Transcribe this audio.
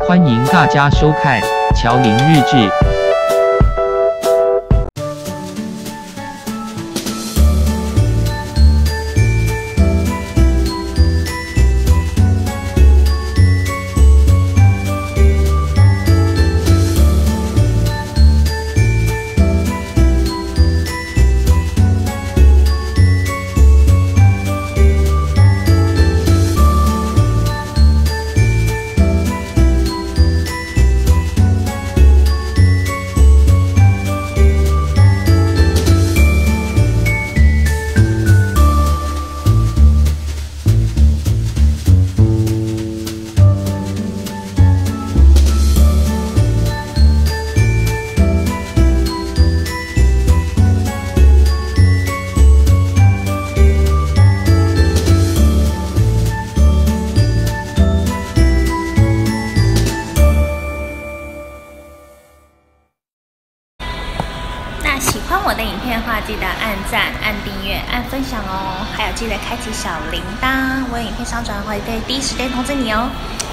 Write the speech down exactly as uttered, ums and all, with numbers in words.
欢迎大家收看乔林日志。 喜欢我的影片的话，记得按赞、按订阅、按分享哦，还有记得开启小铃铛，我有影片上传会可以第一时间通知你哦。